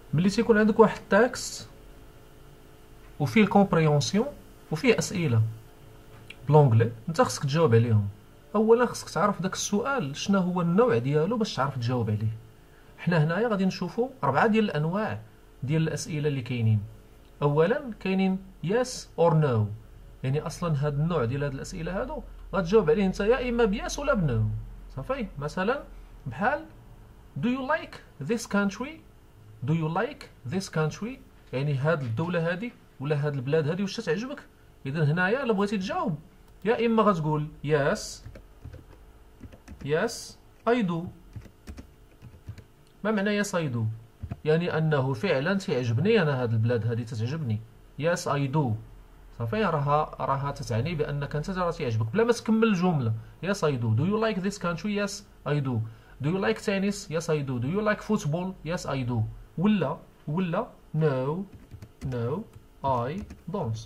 ملي تيكون عندك واحد التاكست وفيه الكومبريونسيون وفيه اسئله بلونجلي، انت خصك تجاوب عليهم. اولا خصك تعرف داك السؤال شنو هو النوع ديالو باش تعرف تجاوب عليه. حنا هنايا غادي نشوفوا 4 ديال الانواع ديال الاسئله اللي كاينين. اولا كاينين يس اور نو، يعني اصلا هاد النوع ديال هاد الاسئله هادو غتجاوب عليه انت يا اما بيس ولا بنو. صافي، مثلا بحال do you like this country، do you like this country، يعني هاد الدوله هادي ولا هاد البلاد هادي واش تعجبك. اذا هنايا الا بغيتي تجاوب يا اما غتقول yes yes I do. ما معنى yes I do؟ يعني انه فعلا تعجبني انا هاد البلاد هادي تتعجبني. yes I do. صافي، راها تتعني بانك انت راه تعجبك بلا ما تكمل الجمله. yes I do. do you like this country؟ yes I do. do you like tennis؟ yes I do. do you like football؟ yes I do. ولا no no I don't.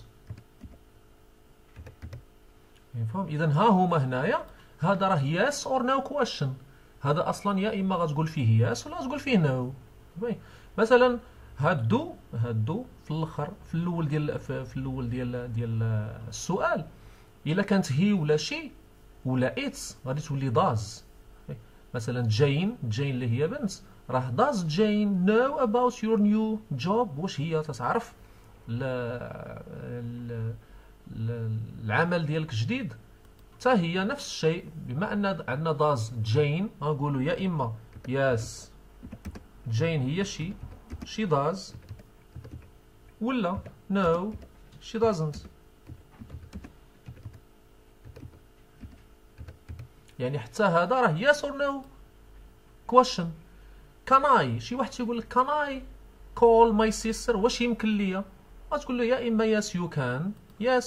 فهم؟ اذا ها هما هنايا هذا راه yes or no question. هذا اصلا يا اما غتقول فيه yes ولا غتقول فيه no. مثلا هادو في الاخر في الاول ديال السؤال، الا كانت هي ولا شي ولا اتس غادي تولي داز. مثلا جين اللي هي بنت، راه داز جين know about your new job، واش هي تتعرف العمل ديالك جديد. حتى هي نفس الشيء، بما ان عندنا داز جين غنقولوا يا اما يس جين هي she does ولا no she doesn't. يعني حتى هذا راه yes or no question. can I، شي واحد تيقول لك can I call my sister، واش يمكن ليا، غتقول له يا اما yes you can yes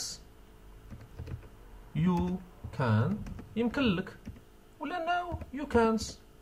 you can يمكن لك، ولا no you can't.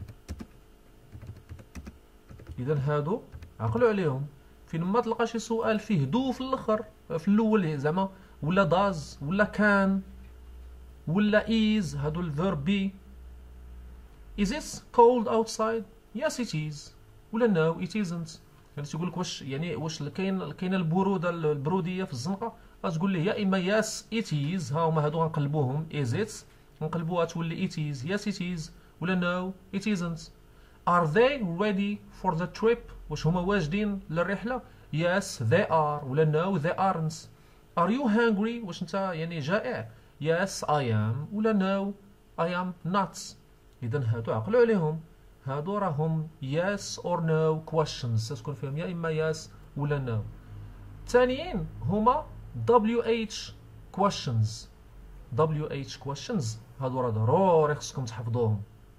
اذا هادو عقلوا عليهم. فين ما تلقى شي سؤال فيه دو في الاخر في الاول زعما، ولا داز ولا كان ولا is، هادو الفيرب بي. is it cold outside؟ yes it is. ولا no it isn't. يعني تيقول لك واش كاين البروديه في الزنقه، غتقول ليه يا اما yes it is، ها هما هادو غنقلبوهم is it، نقلبوها تولي it is yes it is، ولا no it isn't. are they ready for the trip؟ واش هما واجدين للرحله؟ yes they are ولا no they aren't. are you hungry؟ واش انت يعني جائع؟ yes I am ولا no I am not. اذا هادو عقلوا عليهم، هادو راهم yes or no questions، تكون فيهم يا اما yes ولا no. الثانيين هما WH questions. WH questions هادو راه ضروري خصكم تحفظوهم.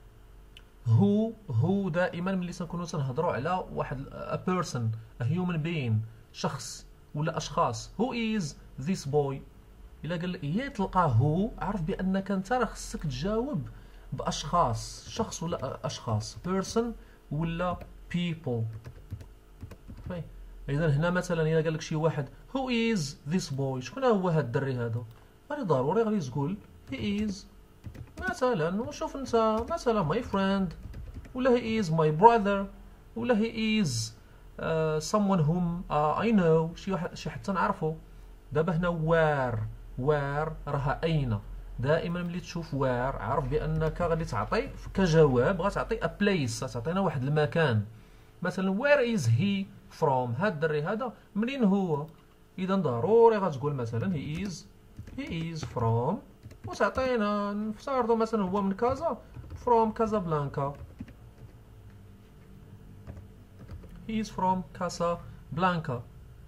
هو دائما ملي تنكونوا تنهضروا على واحد a person a human being، شخص ولا اشخاص. who is this boy؟ الا قال لك هي تلقاه هو، عرف بانك انت راه خصك تجاوب باشخاص، شخص ولا اشخاص، person ولا people. اذا هنا مثلا الا قال لك شي واحد who is this boy، شكون هو هذا الدري هذا، غادي ضروري غادي تقول he is مثلا. وشوف انت مثلا my friend، ولا he is my brother، ولا he is someone whom I know، شي حد تنعرفو. دابا هنا where راها اين. دائما ملي تشوف where عرف بانك غادي تعطي كجواب، غتعطي a place، غتعطينا واحد المكان. مثلا where is he from، هاد الدري هذا منين هو. اذا ضروري غتقول مثلا he is from، وتعطينا نفترضوا مثلا هو من كازا from كازابلانكا. he is from Casablanca.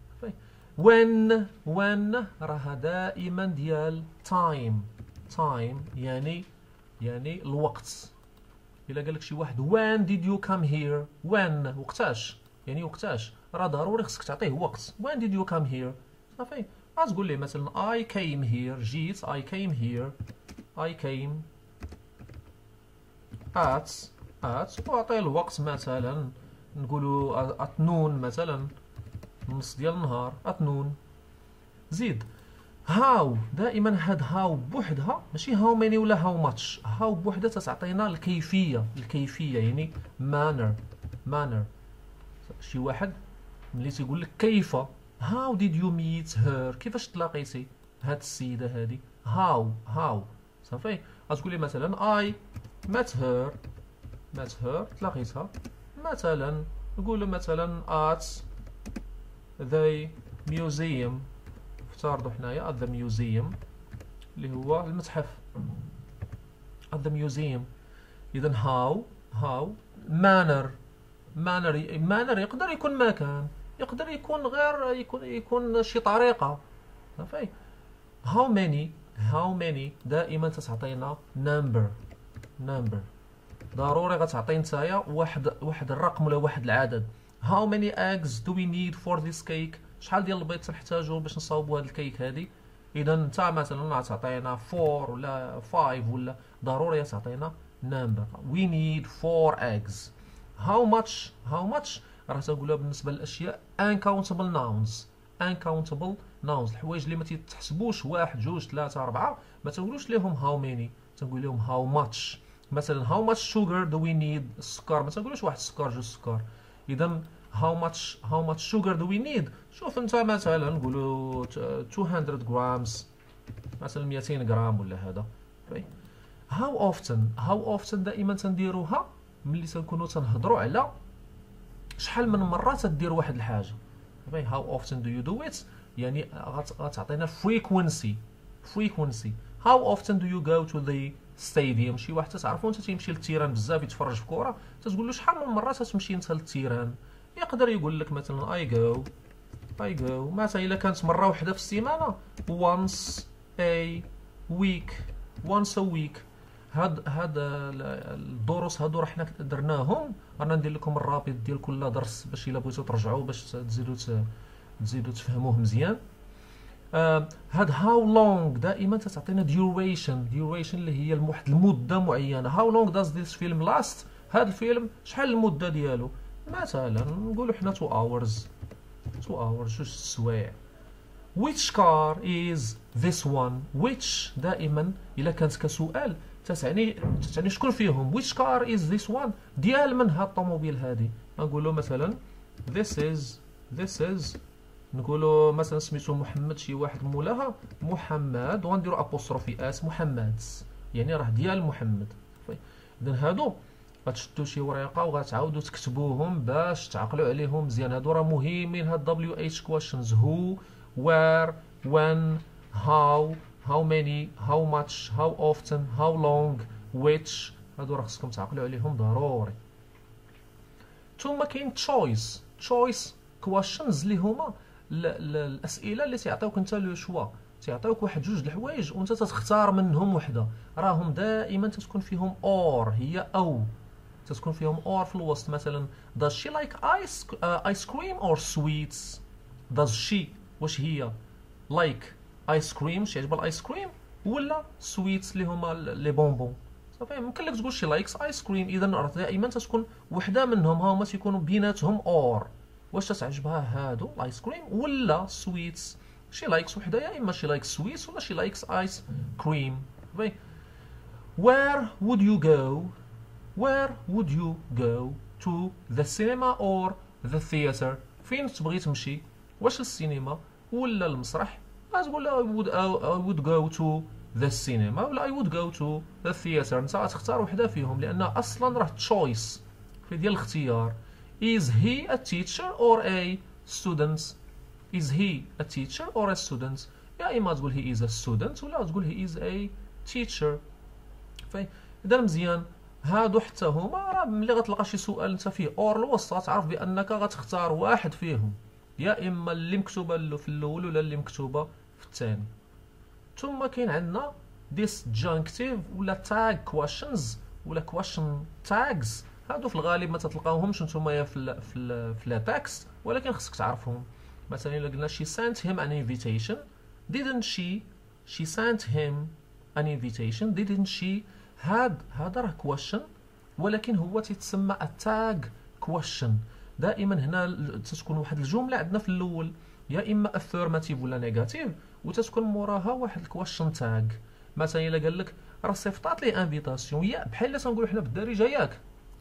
when راها دائما ديال time يعني الوقت. الا قال لك شي واحد when did you come here، when وقتاش، يعني وقتاش، راه ضروري خصك تعطيه وقت. when did you come here، صافي غتقول ليه مثلا I came here، جيت I came here، I came at وعطيه الوقت مثلا نقولوا أتنون مثلا، نص ديال النهار أتنون. زيد هاو، دائما هاد هاو بوحدها ماشي هاو ماني ولا هاو ماتش، هاو بوحدها تتعطينا الكيفية يعني manner. شي واحد ملي تيقول لك كيف، هاو ديد يو ميت هير، كيفاش تلاقيتي هاد السيده هادي، هاو صافي. غتقول لي مثلا اي مات هير، تلاقيتها مثلا، نقولوا مثلا at the museum، افترضوا حنايا at the museum اللي هو المتحف at the museum. اذا how manner يقدر يكون مكان، يقدر يكون غير يكون شي طريقة صافي. how many دائما تتعطينا number، ضروري غتعطي نتايا واحد الرقم ولا واحد العدد. how many eggs do we need for this cake، شحال ديال البيض تنحتاجو باش نصاوبوا هاد الكيك هادي. اذا انت مثلا غتعطينا 4 ولا 5 ولا ضروري تعطينا number. we need 4 eggs. how much راه تنقولها بالنسبه للاشياء uncountable nouns، الحوايج اللي ما تتحسبوش 1 2 3 4 ما تنقولوش ليهم how many، تنقول لهم how much. مثلا how much sugar do we need، السكر ما تنقولوش واحد السكر جوج سكر. اذا how much sugar do we need، شوف انت مثلا نقولوا 200 grams، مثلا 200 غرام ولا هذا. how often دائما تنديروها ملي تنكونوا تنهضروا على شحال من مره تدير واحد الحاجه. how often do you do it يعني غتعطينا frequency. how often do you go to the stadium، شي واحد تعرفوا انت تيمشي للتيران بزاف يتفرج في كره، تتقول له شحال من مره تمشي انت للتيران، يقدر يقول لك مثلا I go مثلا الا كانت مره واحده في السيمانه once a week. هاد الدروس هادو راه حنا درناهم، رانا ندير لكم الرابط ديال كل درس باش الا بغيتو ترجعوا باش تزيدوا تفهموه مزيان. هاد how long دائما تتعطينا duration اللي هي واحد المده معينه. how long does this film last، هاد الفيلم شحال المده ديالو، مثلا نقولوا حنا 2 hours جوج سوايع. which car is this one، which دائما الا كانت كسؤال تتعني شكون فيهم. which car is this one، ديال من هاد الطوموبيل هادي. نقولوا مثلا this is نقولوا مثلا سميتو محمد، شي واحد مولاها محمد وغنديروا ابوستروفي اس محمد، يعني راه ديال محمد. اذا هادو غتشدوا شي ورقه وغتعاودوا تكتبوهم باش تعقلوا عليهم مزيان. هادو راه مهمين، هاد WH questions who where when how many how much how often how long which، هادو راه خصكم تعقلوا عليهم ضروري. ثم كاين choice questions اللي هما الاسئله اللي تيعطيوك انت لو شوا، تيعطيوك واحد جوج د الحوايج وانت تختار منهم وحده، راهم دائما تتكون فيهم اور، هي او تتكون فيهم اور في الوسط. مثلا does she like ice cream or sweets، does she واش هي like ice cream شي عجبها الايس كريم ولا sweets اللي هما لي بونبون صافي. يمكن لك تقول she likes ice cream، اذا راه دائما تتكون وحده منهم، هما تيكونوا بيناتهم اور، واش تعجبها هادو الايس كريم ولا سويتس. شي لايكس وحده، يا اما شي لايكس سويتس ولا شي لايكس ايس كريم. where would you go to the cinema or the theater، فين تبغي تمشي، واش للسينما ولا المسرح. غتقول I would go to the cinema ولا I would go to the theater، انت غتختار وحده فيهم لان اصلا راه تشويس في ديال الاختيار. is he a teacher or a student، is he a teacher or a student، يا اما تقول he is a student ولا تقول he is a teacher. اذا مزيان هادو حتى هما راه ملي غتلقى شي سؤال انت فيه اور الوسط غتعرف بانك غتختار واحد فيهم، يا اما اللي مكتوبه في الاول ولا اللي مكتوبه في الثاني. ثم كاين عندنا disjunctive ولا tag questions ولا question tags، هادو في الغالب ما تتلقاوهمش نتوما في لا تكست، ولكن خصك تعرفهم. مثلا الا قلنا she sent him an invitation، didn't she sent him an invitation didn't she، هذا راه question ولكن هو تيتسمى a tag question. دائما هنا تتكون واحد الجمله عندنا في الاول يا اما affirmative ولا negative وتتكون موراها واحد الكويشن تاغ. مثلا الا قال لك راه صيفطات لي انفيتاسيون، يا بحال اللي تنقولوا حنا بالدارجه ياك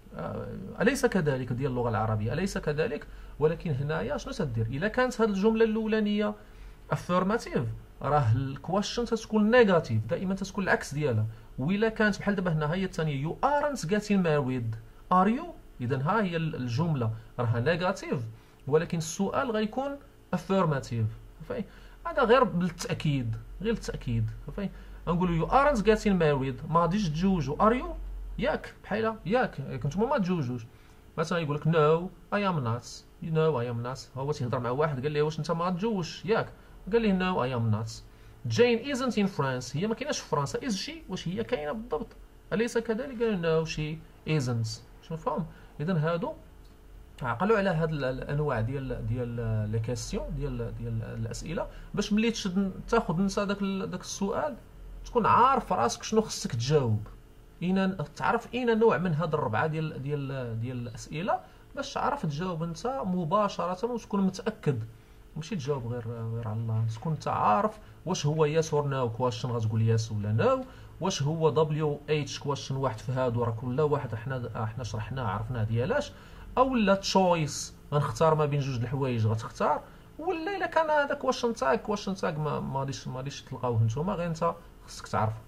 أليس كذلك ديال اللغة العربية؟ أليس كذلك؟ ولكن هنايا شنو تدير إلا كانت هذه الجملة الأولانية affirmative، راه الكويشن تتكون نيجاتيف، دائما تتكون العكس ديالها. وإلا كانت بحال دابا هنا هي الثانية you aren't getting married are you، إذا ها هي الجملة راها نيجاتيف ولكن السؤال غيكون affirmative. هذا غير بالتأكيد، غير التأكيد. غنقولوا you aren't getting married، ما غاديش تتزوجوا are you، ياك بحال ياك نتوما ما تزوجوش. مثلا يقول لك no I am not، you know I am not. هو تيهضر مع واحد قال ليه واش انت ما تزوجش ياك، قال ليه no I am not. Jane isn't in France، هي ما كايناش في فرنسا. is she، واش هي كاينه بالضبط؟ أليس كذلك؟ قال no she isn't. شنو فهم؟ اذا هادو عقلوا على هاد الانواع ديال لي كيسيون ديال الاسئله، باش ملي تاخذ نسى داك السؤال تكون عارف راسك شنو خصك تجاوب. تعرف اين نوع من هاد الربعه ديال الاسئله باش تعرف تجاوب انت مباشره وتكون متاكد، ماشي تجاوب غير على الله. تكون انت عارف واش هو يس اور نو كويشن غتقول يس ولا نو، واش هو دبليو اتش كويشن واحد في هادو راه كل واحد احنا شرحناه عرفناه ديالاش، او لا تشويس غنختار ما بين جوج الحوايج غتختار، ولا الا كان هذا كويشن تاعك ما غاديش تلقاوه نتوما، غير انت خصك تعرف.